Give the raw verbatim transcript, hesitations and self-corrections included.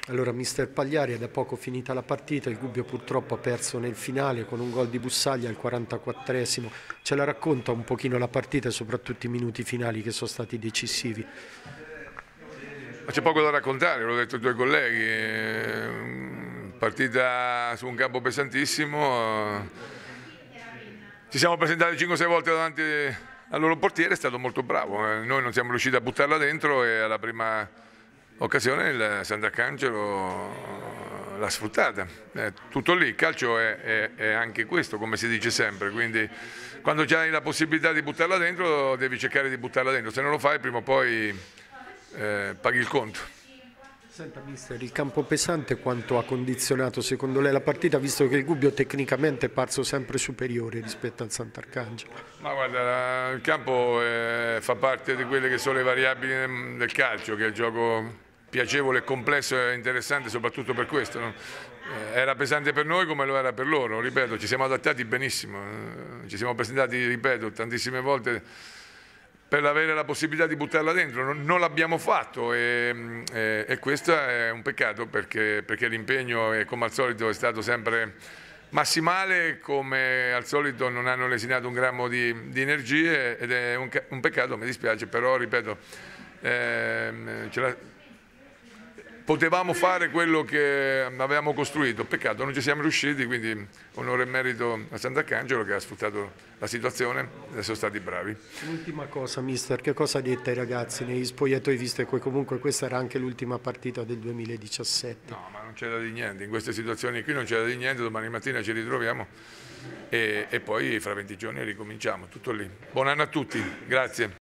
Allora, mister Pagliari, è da poco finita la partita, il Gubbio purtroppo ha perso nel finale con un gol di Bussaglia al quarantaquattresimo. Ce la racconta un pochino la partita e soprattutto i minuti finali che sono stati decisivi? Ma c'è poco da raccontare, l'ho detto ai tuoi colleghi, partita su un campo pesantissimo, ci siamo presentati cinque sei volte davanti al loro portiere, è stato molto bravo, noi non siamo riusciti a buttarla dentro e alla prima occasione il Sant'Arcangelo l'ha sfruttata, è tutto lì, il calcio è, è, è anche questo, come si dice sempre, quindi quando hai la possibilità di buttarla dentro devi cercare di buttarla dentro, se non lo fai prima o poi eh, paghi il conto. Senta mister, il campo pesante quanto ha condizionato secondo lei la partita, visto che il Gubbio tecnicamente è parso sempre superiore rispetto al Sant'Arcangelo? Ma guarda, il campo eh, fa parte di quelle che sono le variabili del calcio, che è il gioco piacevole e complesso e interessante soprattutto per questo, no? Eh, era pesante per noi come lo era per loro, ripeto, ci siamo adattati benissimo, eh, ci siamo presentati, ripeto, tantissime volte per avere la possibilità di buttarla dentro, non, non l'abbiamo fatto e, e, e questo è un peccato perché, perché l'impegno, come al solito, è stato sempre massimale, come al solito non hanno lesinato un grammo di, di energie ed è un, un peccato, mi dispiace, però ripeto, ehm, ce la, potevamo fare quello che avevamo costruito, peccato non ci siamo riusciti, quindi onore e merito a Sant'Arcangelo che ha sfruttato la situazione e sono stati bravi. L'ultima cosa mister, che cosa ha detto ai ragazzi negli spogliatoi, visto che comunque questa era anche l'ultima partita del duemiladiciassette? No, ma non c'è da dire niente, in queste situazioni qui non c'è da dire niente, domani mattina ci ritroviamo e, e poi fra venti giorni ricominciamo, tutto lì. Buon anno a tutti, grazie.